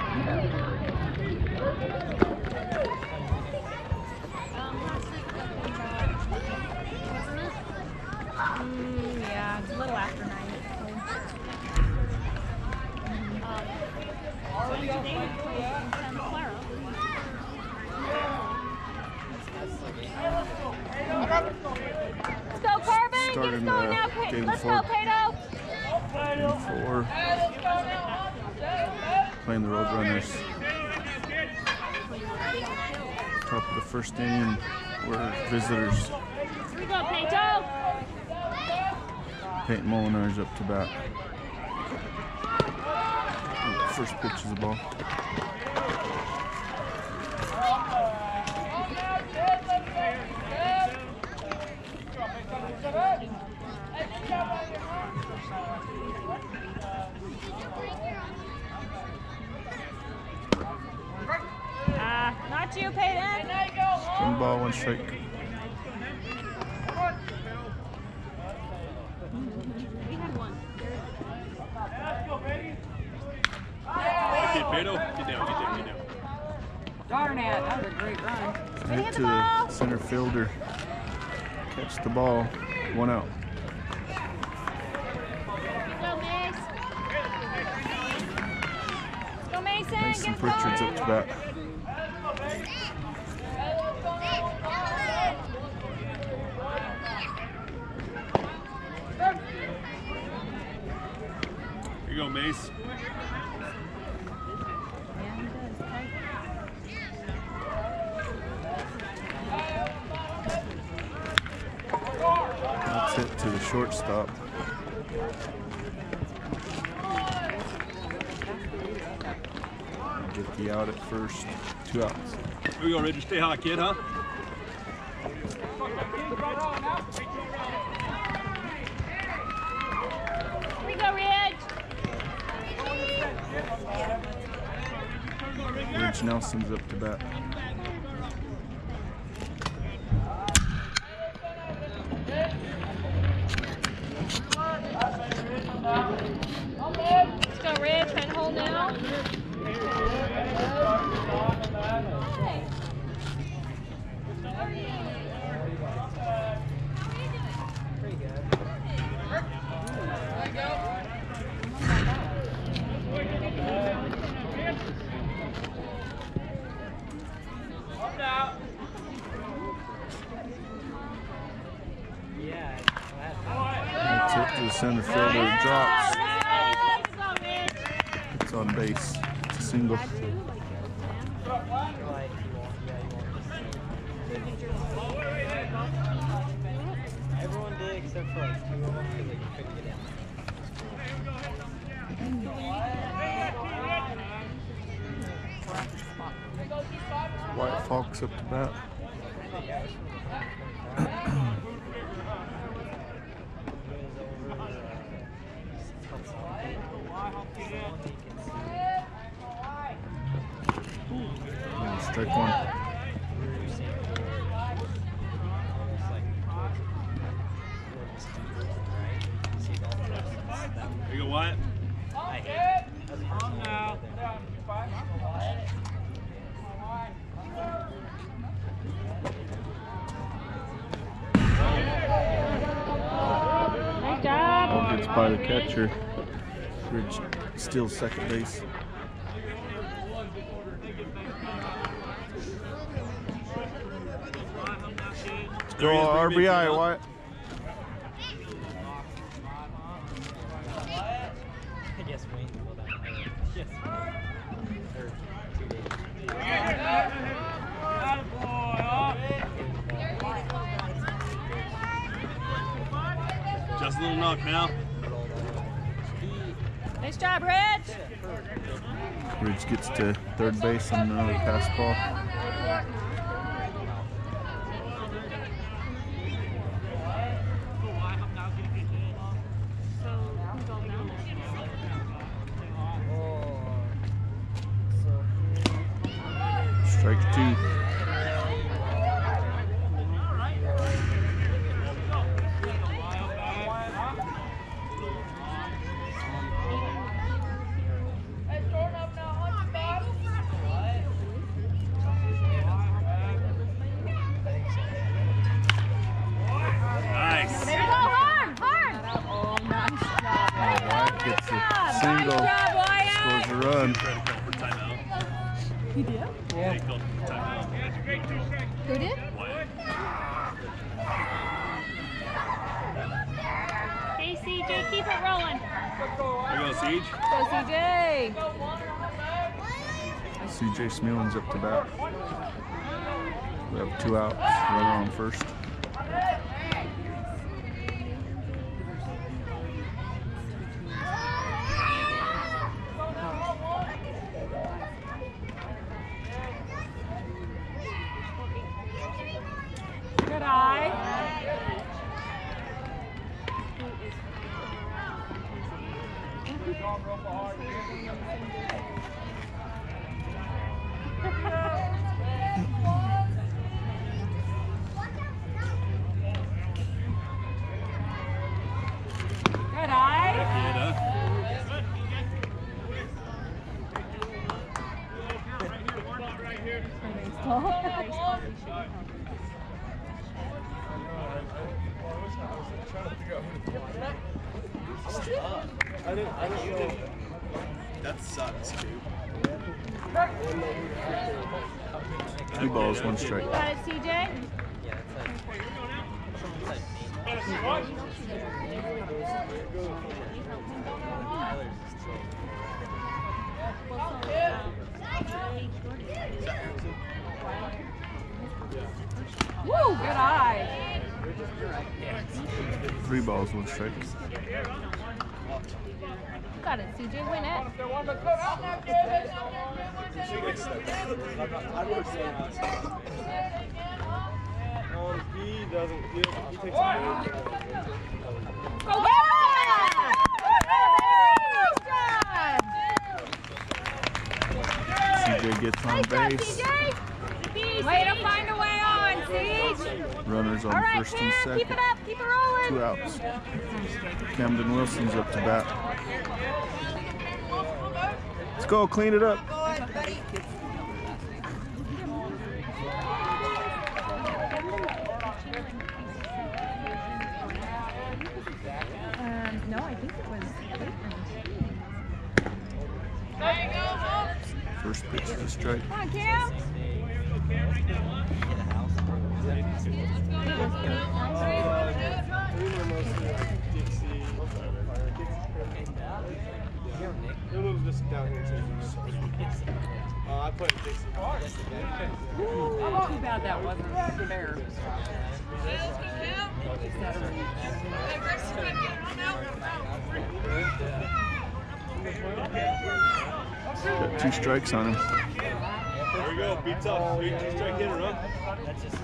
Yeah, it's a little after 9. Let's go, Corbin! Starting Get going now, game let's 4. go, Kato! Game 4. Playing the Roadrunners. Top of the first inning. We're visitors. Here we go, Kato! Peyton Molinar's up to bat. First pitch is the ball. Not you, Peyton. 1 ball, 1 strike. We had one. Okay, Beto, get down. Darn it, that was a great run. Hit to the center fielder. Catch the ball. 1 out. Go, Mace. Go, Mason. Mason Get Pritchard's up to bat. Here you go, Mace. That's it to the shortstop. Get the out at first. 2 outs. Here we go, Richard. Stay hot, kid, huh? Here we go, Ridge. Ridge Nelson's up to bat. Let's go, Ridge. Trying to hold now. That's it to the center fielder. It drops. It's on base. It's a single. Everyone did except for like 2 of them because they couldn't get in. Wyatt Falk's up to bat. Strike 1. Here you go, Wyatt. Nice job. Ball gets by the catcher. Ridge steals second base. Let's go RBI, Wyatt. I guess Wayne will that. Yes. Or 2 days. Just a little knock now. Nice job, Ridge. Ridge gets to third base on another pass ball. Strike 2. scores a run. Tried to call for timeout. You did? They called for timeout. Who did? Wyatt. Hey, CJ, keep it rolling. There you go, Siege. Go, CJ. CJ Smealin's up to bat. We have 2 outs. Runner on first. Good eye. Good eye. Kid, huh? That sucks, dude. 2 balls, 1 strike. Got it, CJ? Yeah, it's like Woo, good eye. 3 balls, 1 strike. Got it, CJ, win it. He doesn't. He takes a Go, yeah! CJ gets on Nice job, base. CJ. Way to find a way on, Siege. Runners on All right, first and Cam, second. keep it up, keep it rolling. 2 outs. Camden Wilson's up to bat. Let's go, clean it up. No, I think it was First pitch is a strike. Come on, Cam. He lives just down here too. I put Dixie. Too bad that wasn't fair. Got 2 strikes on him. There we go. Beats up. Straight 2-strike hitter, huh? that's just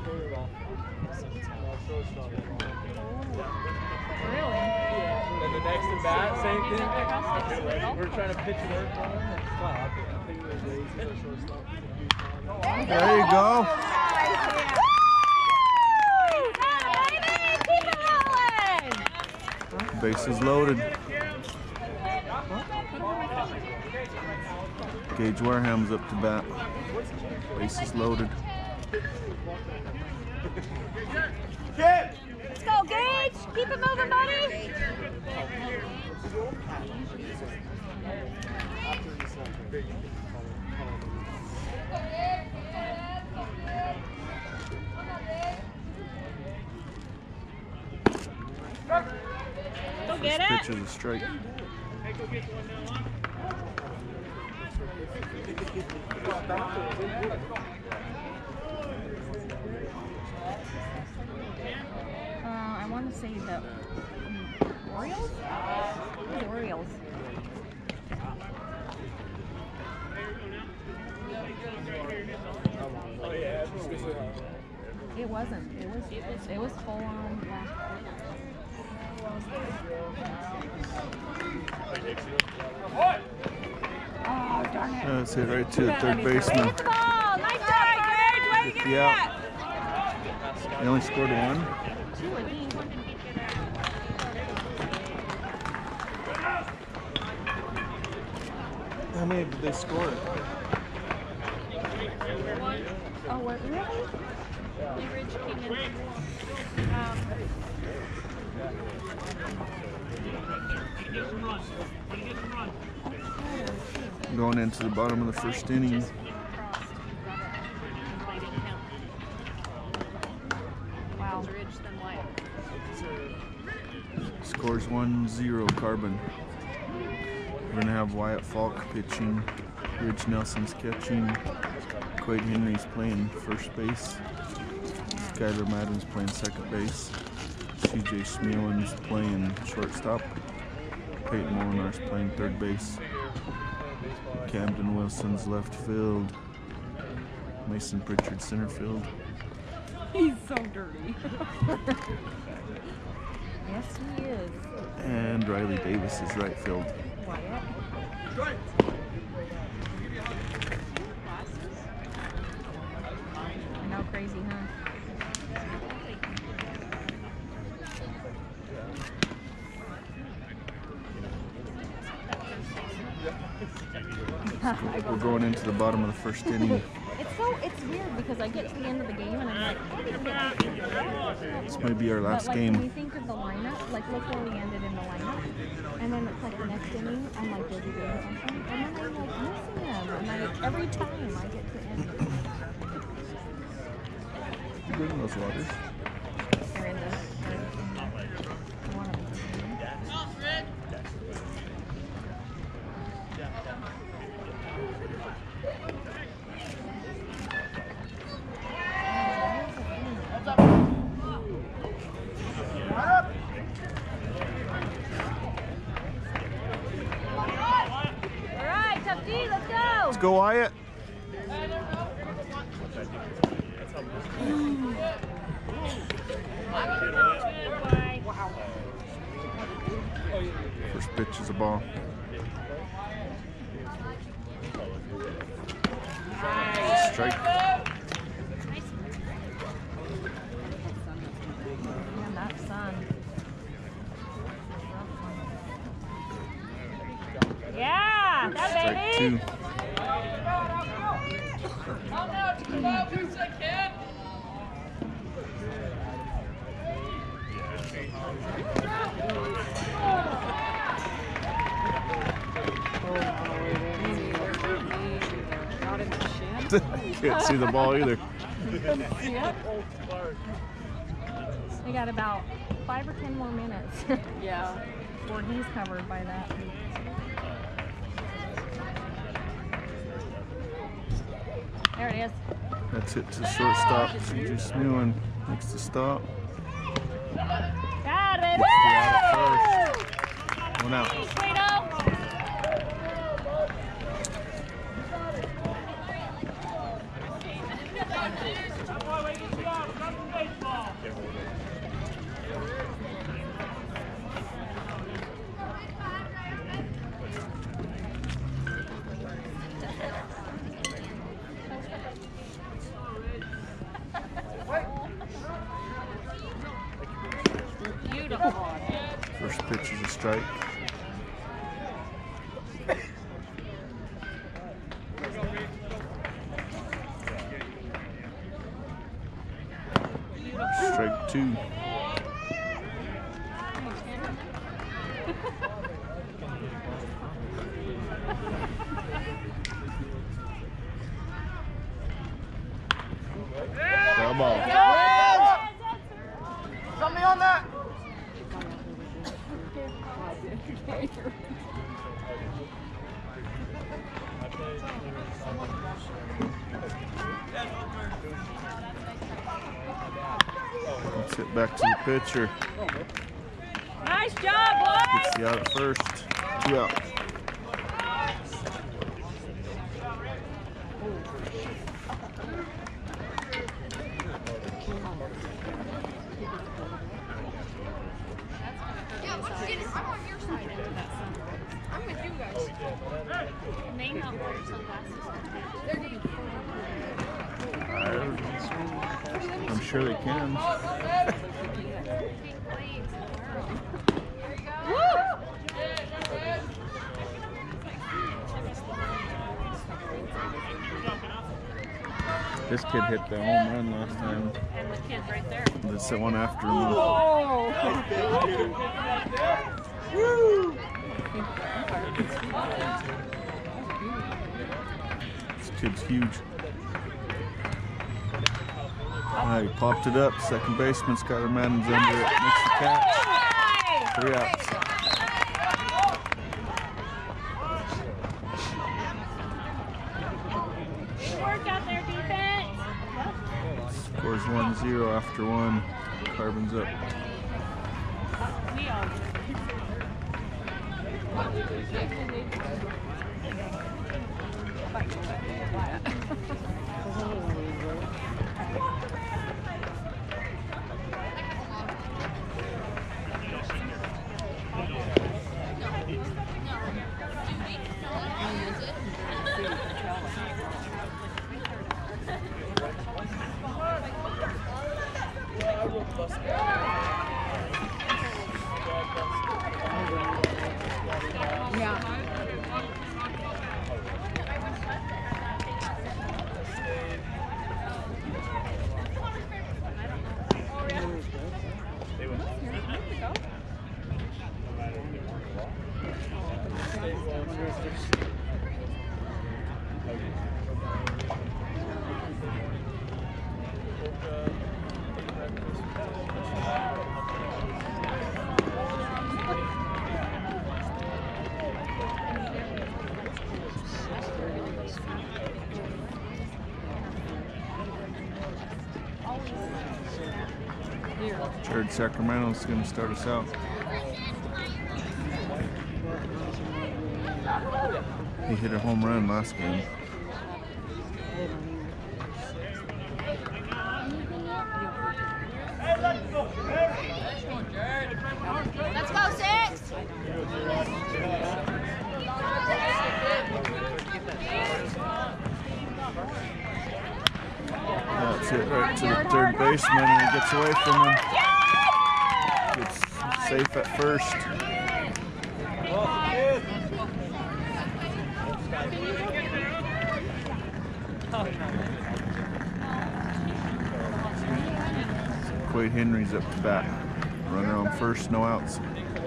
Really? And the next at bat, same thing. We're trying to pitch it over for him. There you go. Bases loaded. Gage Wareham's up to bat. Bases loaded. Let's go, Gage. Keep it moving, buddy. Go get First it. pitch is a strike. I want to say the Orioles? The Orioles. It wasn't. It was full on. Oh, darn it. That's hit right to the third baseman. Hit the ball. Nice job, Gage. Way to get Get it the out. back. They only scored 1. How many did they score? Oh, what, really? Going into the bottom of the first inning. Wow. Scores 1-0 Carbon. We're gonna have Wyatt Falk pitching, Rich Nelson's catching, Quade Henry's playing first base, Skylar Madden's playing second base, CJ Smealin's playing shortstop, Peyton Molinar's playing third base, Camden Wilson's left field, Mason Pritchard center field. He's so dirty. Yes, he is. And Riley Davis is right field. Wyatt. I know, crazy, huh? We're going into the bottom of the first inning. It's weird because I get to the end of the game and I'm like, This might be our last but like, game. when you think of the lineup, like look where we ended in the lineup, and then it's like the next inning, I'm like, did we do something? And then I'm like missing them, and like every time I get to end it. Bring those waters. They're in the one of them. Alright, Tough D, let's go! Let's go, Wyatt. First pitch is a ball. Strike. Man, that sun. Yeah, that Strike baby! 2. Not in the shin. Can't see the ball either. We got about 5 or 10 more minutes Yeah. before he's covered by that. There it is. That's it to shortstop. CJ Smealin makes the stop. Got it! Out at first. One out. Sweeto! Beautiful. First pitch is a strike. Strike 2. Come on. Something on that. Let's hit back to the pitcher. Nice job, boys! Gets the out at first. 2 outs. I'm with you guys. May not wear sunglasses. I'm sure they can. This kid hit the home run last time. And the kid right there. That's the one after him. Oh! Kid's huge. He popped it up. Second baseman Skylar Madden's under it. Makes the catch. 3 outs. Work out there, defense. Scores 1-0 after 1. Carbon's up. Jared Sacramento's going to start us out. He hit a home run last game. Let's go, 6. That's it right to the third baseman, and he gets away from him. Gets safe at first. Quade Henry's up to bat. Runner on first, no outs.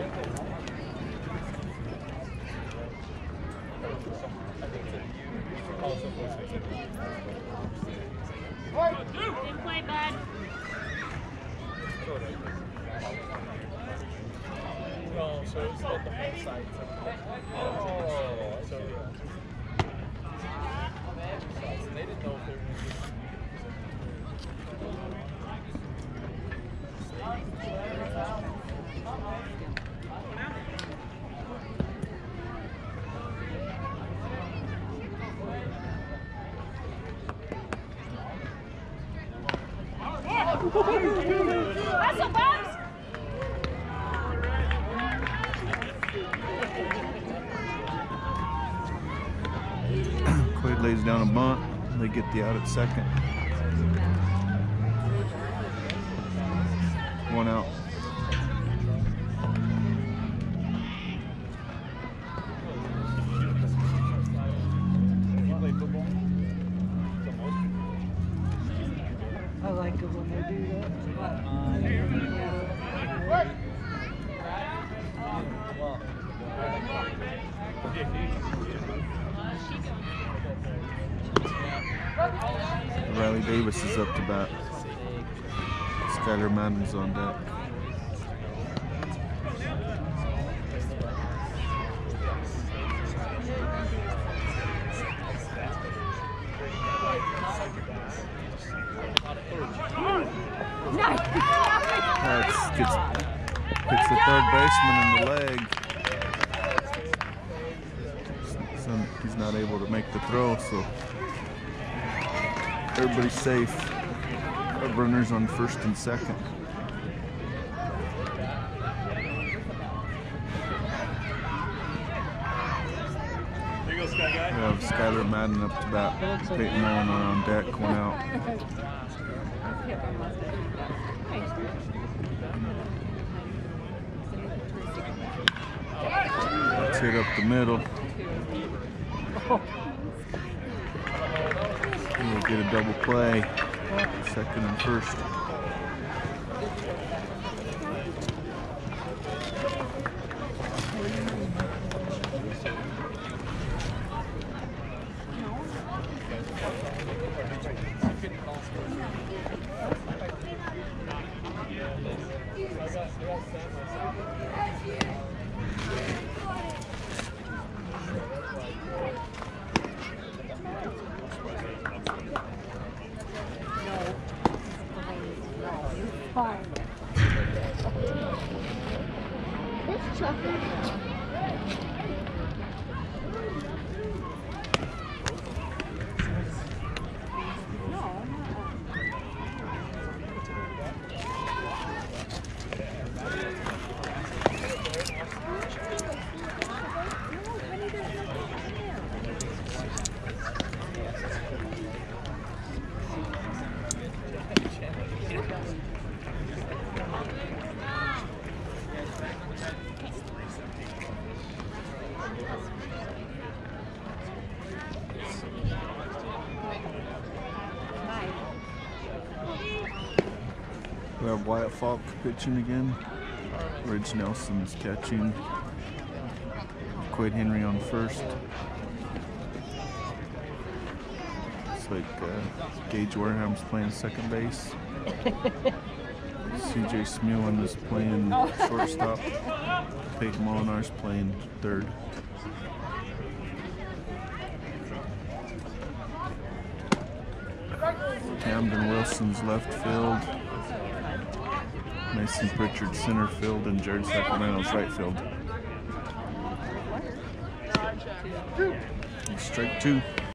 Good play, bud. Oh, so it's at the whole side. Oh, so they didn't know if they were going to get. Hustle, Bubs! Quade lays down a bunt. They get the out at second. 1 out. I like it when they do that. Riley Davis is up to bat. Skylar Madden's on deck. Hits the third baseman in the leg. So he's not able to make the throw, so everybody's safe. Our runners on first and second. There you go, Sky Guy. We have Skylar Madden up to bat. Peyton Mullen on deck, 1 out. Let's hit up the middle. We'll get a double play. Second and first. have Wyatt Falk pitching again. Ridge Nelson's catching. Quade Henry on first. Looks like Gage Wareham's playing second base. CJ Smulin is playing shortstop. Peyton Molinar's playing third. Camden Wilson's left field. Mason Pritchard center field, and Jared Sacramento's right field. Strike two.